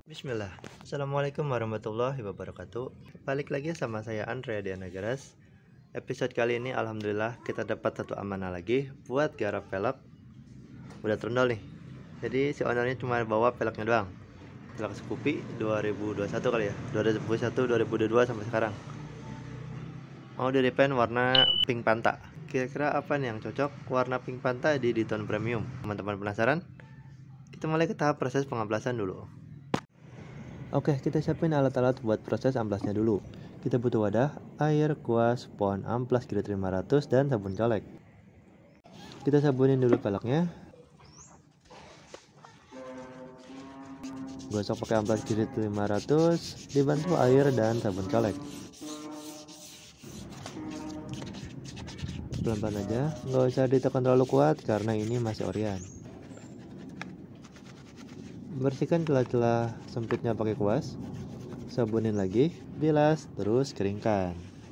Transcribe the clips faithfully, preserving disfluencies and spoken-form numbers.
Bismillah. Assalamualaikum warahmatullahi wabarakatuh. Balik lagi sama saya Andrea Diana Garas. Episode kali ini alhamdulillah kita dapat satu amanah lagi buat garap velg. Udah trundle nih. Jadi si ownernya cuma bawa velgnya doang. Velg Scoopy dua ribu dua puluh satu kali ya. dua ribu dua puluh satu, dua ribu dua puluh dua sampai sekarang. Mau di repaint warna pink panta. Kira-kira apa nih yang cocok warna pink panta di Ditton Premium? Teman-teman penasaran? Kita mulai ke tahap proses pengaplasan dulu. Oke, kita siapin alat-alat buat proses amplasnya dulu. Kita butuh wadah, air, kuas, pohon amplas Grit lima ratus, dan sabun colek. Kita sabunin dulu velgnya. Gosok pakai amplas Grit lima ratus, dibantu air dan sabun colek. Pelan-pelan aja, nggak usah ditekan terlalu kuat karena ini masih orian. Bersihkan celah-celah sempitnya pakai kuas. Sabunin lagi, bilas, terus keringkan.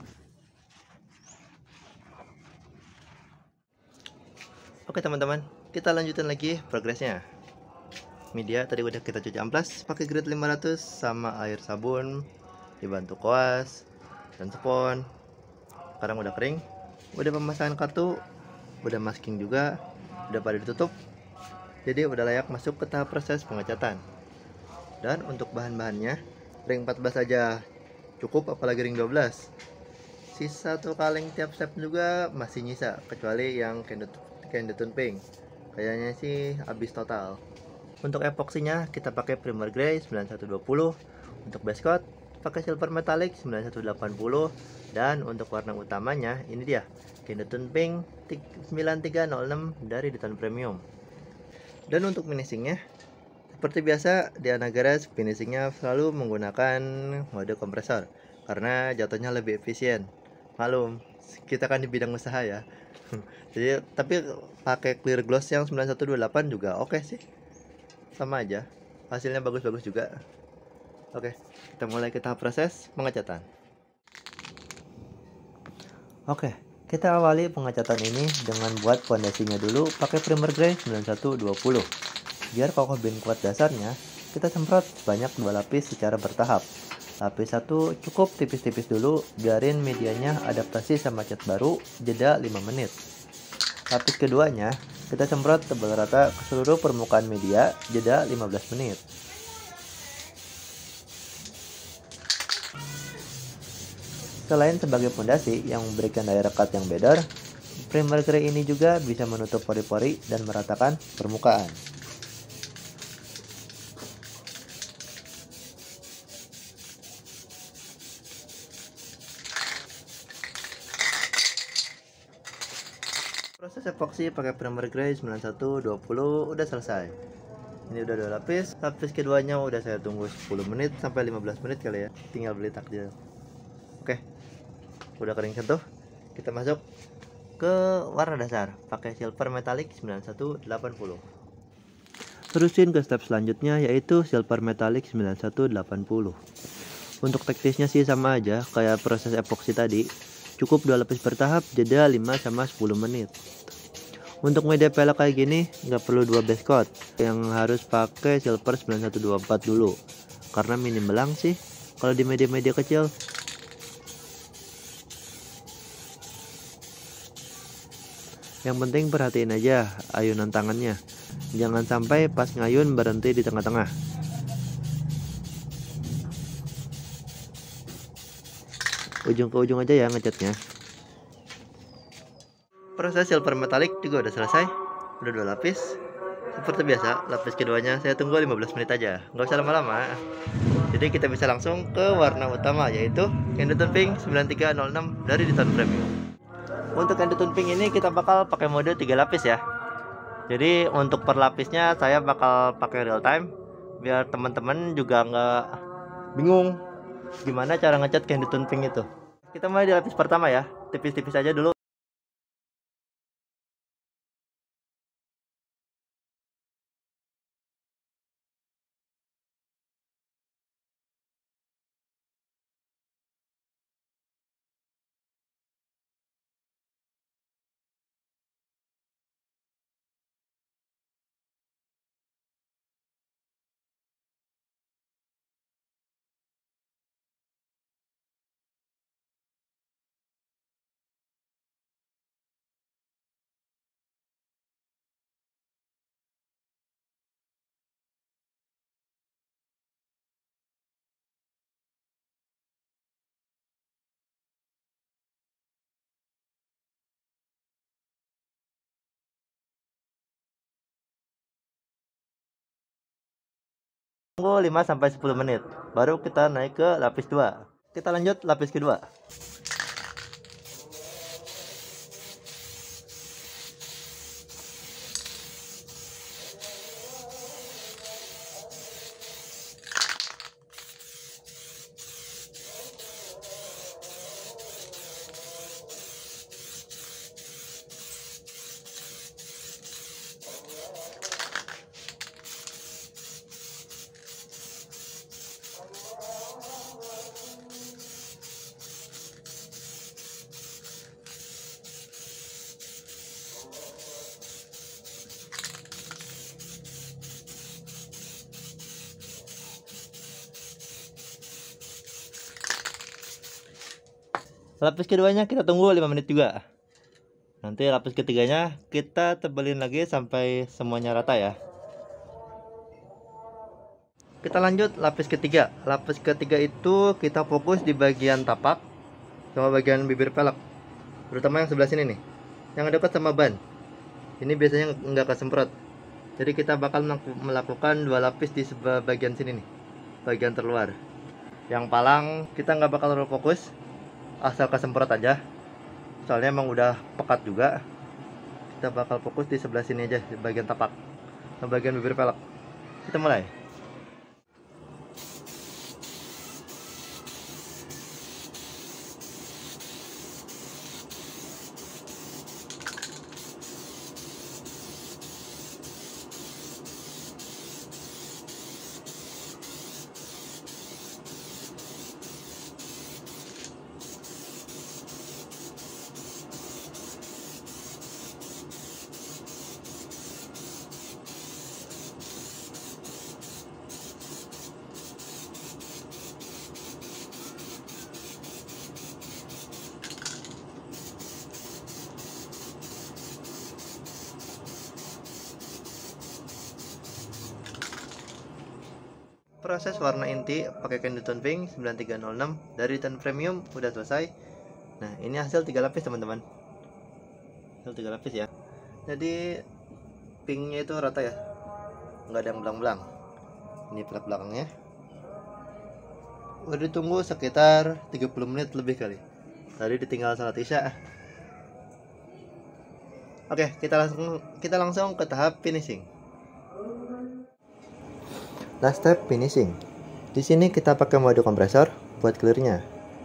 Oke teman-teman, kita lanjutin lagi progresnya. Media tadi udah kita cuci amplas pakai Grit lima ratus sama air sabun, dibantu kuas dan spon. Sekarang udah kering, udah pemasangan kartu, udah masking juga, udah pada ditutup. Jadi udah layak masuk ke tahap proses pengecatan. Dan untuk bahan-bahannya, ring empat belas aja cukup, apalagi ring dua belas. Sisa satu kaleng tiap step juga masih nyisa, kecuali yang Ditton Pink. Kayaknya sih habis total. Untuk epoksinya kita pakai Primer Grey sembilan satu dua nol. Untuk base coat pakai Silver Metallic sembilan satu delapan nol. Dan untuk warna utamanya ini dia, Ditton Pink sembilan tiga nol enam dari Ditton Premium. Dan untuk finishingnya, seperti biasa di Anagaras, finishingnya selalu menggunakan mode kompresor karena jatuhnya lebih efisien. Malum, kita kan di bidang usaha ya. Jadi tapi pakai clear gloss yang sembilan satu dua delapan juga oke okay sih. Sama aja, hasilnya bagus-bagus juga. Oke, kita mulai ke tahap proses pengecatan. Oke, kita awali pengecatan ini dengan buat pondasinya dulu pakai Primer Grey sembilan satu dua nol. Biar kokoh bin kuat dasarnya, kita semprot sebanyak dua lapis secara bertahap. Lapis satu cukup tipis-tipis dulu, biarin medianya adaptasi sama cat baru, jeda lima menit. Lapis keduanya, kita semprot tebal rata ke seluruh permukaan media, jeda lima belas menit. Selain sebagai pondasi yang memberikan daya rekat yang better, Primer Grey ini juga bisa menutup pori-pori dan meratakan permukaan. Proses epoksi pakai Primer Grey sembilan satu dua nol udah selesai. Ini udah dua lapis. Lapis keduanya udah saya tunggu sepuluh menit sampai lima belas menit kali ya. Tinggal beli takjil. Oke. Udah kering sentuh. Kita masuk ke warna dasar pakai Silver Metallic sembilan satu delapan nol. Terusin ke step selanjutnya yaitu Silver Metallic sembilan satu delapan nol. Untuk teknisnya sih sama aja kayak proses epoksi tadi. Cukup dua lapis bertahap, jeda lima sampai sepuluh menit. Untuk media velg kayak gini nggak perlu dua base coat, yang harus pakai Silver sembilan satu dua empat dulu karena minim belang sih kalau di media-media kecil. Yang penting perhatiin aja ayunan tangannya, jangan sampai pas ngayun berhenti di tengah-tengah. Ujung ke ujung aja ya ngecatnya. Proses Silver Metallic juga udah selesai, udah dua lapis. Seperti biasa, lapis keduanya saya tunggu lima belas menit aja, nggak usah lama-lama. Jadi kita bisa langsung ke warna utama yaitu Ditton Pink sembilan tiga nol enam dari Ditton Premium. Untuk Ditton Pink ini kita bakal pakai mode tiga lapis ya. Jadi untuk per lapisnya saya bakal pakai real time biar teman-teman juga nggak bingung gimana cara ngecat Ditton Pink itu. Kita mulai di lapis pertama ya, tipis-tipis aja dulu. Tunggu lima sampai sepuluh menit. Baru kita naik ke lapis dua. Kita lanjut lapis kedua. Lapis keduanya kita tunggu lima menit juga. Nanti lapis ketiganya kita tebelin lagi sampai semuanya rata ya. Kita lanjut lapis ketiga. Lapis ketiga itu kita fokus di bagian tapak sama bagian bibir pelek, terutama yang sebelah sini nih, yang dekat sama ban. Ini biasanya nggak kesemprot, jadi kita bakal melakukan dua lapis di sebelah bagian sini nih, bagian terluar. Yang palang kita nggak bakal terlalu fokus, asal kesemprot aja, soalnya emang udah pekat juga. Kita bakal fokus di sebelah sini aja, di bagian tapak sama bagian bibir pelek. Kita mulai. Proses warna inti pakai Candy Tone Pink sembilan tiga nol enam dari Tone Premium udah selesai. Nah, ini hasil tiga lapis teman-teman. Hasil tiga lapis ya. Jadi pinknya itu rata ya, nggak ada yang belang-belang. Ini pelak belakangnya. Udah ditunggu sekitar tiga puluh menit lebih kali. Tadi ditinggal salat isya. Oke, kita langsung kita langsung ke tahap finishing. Last step finishing. Di sini kita pakai mode kompresor buat clearnya.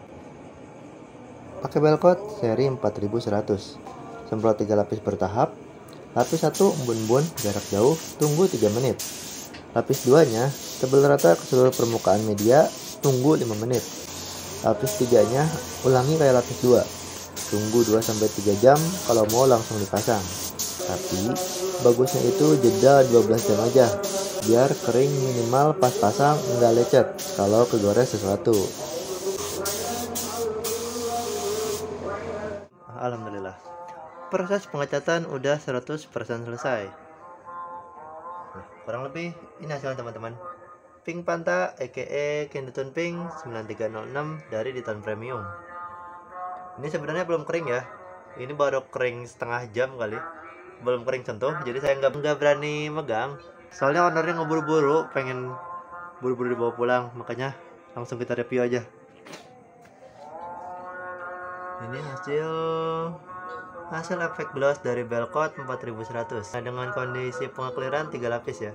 Pakai belkot seri empat ribu seratus. Semprot tiga lapis bertahap. Lapis satu embun-embun jarak jauh, tunggu tiga menit. Lapis dua nya tebel rata ke seluruh permukaan media, tunggu lima menit. Lapis tiga nya ulangi kayak lapis dua. Tunggu dua sampai tiga jam kalau mau langsung dipasang. Tapi bagusnya itu jeda dua belas jam aja, biar kering minimal pas pasang, nggak lecet kalau kegores sesuatu. Alhamdulillah, proses pengecatan udah seratus persen selesai. Nah, kurang lebih ini hasilnya teman-teman. Pink Panta aka Candy Tone Pink sembilan tiga nol enam dari Tone Premium. Ini sebenarnya belum kering ya, ini baru kering setengah jam kali, belum kering sentuh, jadi saya nggak nggak berani megang. Soalnya ownernya ngeburu-buru, pengen buru-buru dibawa pulang, makanya langsung kita review aja. Ini hasil hasil efek gloss dari Belkot empat ribu seratus. Nah, dengan kondisi pengekliran tiga lapis ya.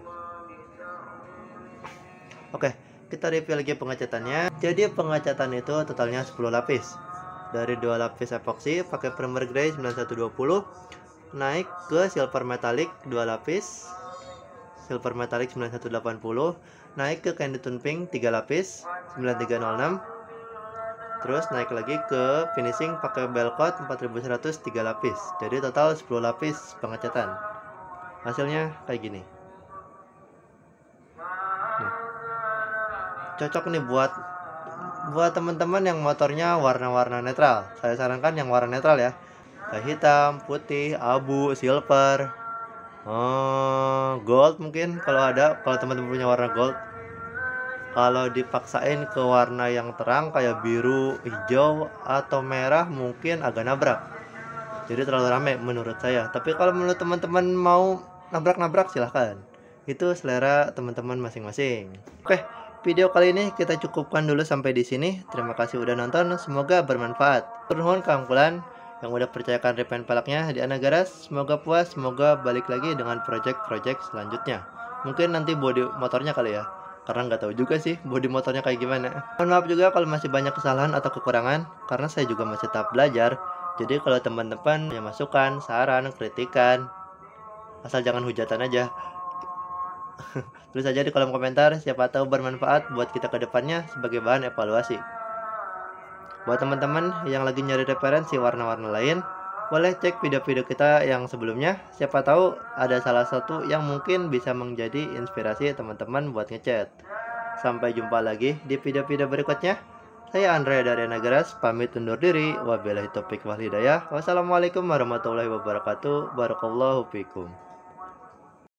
Oke, kita review lagi pengecatannya. Jadi pengecatan itu totalnya sepuluh lapis. Dari dua lapis epoxy pakai primer grey sembilan satu dua nol, naik ke silver metallic dua lapis, silver metallic sembilan satu delapan nol, naik ke Candy Tone Pink tiga lapis sembilan tiga nol enam, terus naik lagi ke finishing pakai Belkot empat ribu seratus tiga lapis. Jadi total sepuluh lapis pengecatan. Hasilnya kayak gini. Nih. Cocok nih buat buat teman-teman yang motornya warna-warna netral. Saya sarankan yang warna netral ya, kayak hitam, putih, abu, silver, oh, gold mungkin kalau ada, kalau teman-teman punya warna gold. Kalau dipaksain ke warna yang terang kayak biru, hijau, atau merah mungkin agak nabrak, jadi terlalu rame menurut saya. Tapi kalau menurut teman-teman mau nabrak-nabrak silahkan. Itu selera teman-teman masing-masing. Oke, video kali ini kita cukupkan dulu sampai di sini. Terima kasih udah nonton, semoga bermanfaat. Turun keangkulan yang udah percayakan repaint pelaknya di Anagaras, semoga puas, semoga balik lagi dengan project-project selanjutnya. Mungkin nanti bodi motornya kali ya, karena nggak tahu juga sih bodi motornya kayak gimana. Mohon maaf juga kalau masih banyak kesalahan atau kekurangan, karena saya juga masih tahap belajar. Jadi kalau teman-teman punya masukan, saran, kritikan, asal jangan hujatan aja. Tulis aja di kolom komentar, siapa tahu bermanfaat buat kita ke depannya sebagai bahan evaluasi. Buat teman-teman yang lagi nyari referensi warna-warna lain, boleh cek video-video kita yang sebelumnya. Siapa tahu ada salah satu yang mungkin bisa menjadi inspirasi teman-teman buat ngecat. Sampai jumpa lagi di video-video berikutnya. Saya Andre dari Nagaras, pamit undur diri. Wabillahi taufiq wal hidayah. Wassalamualaikum warahmatullahi wabarakatuh. Barakallahu fikum.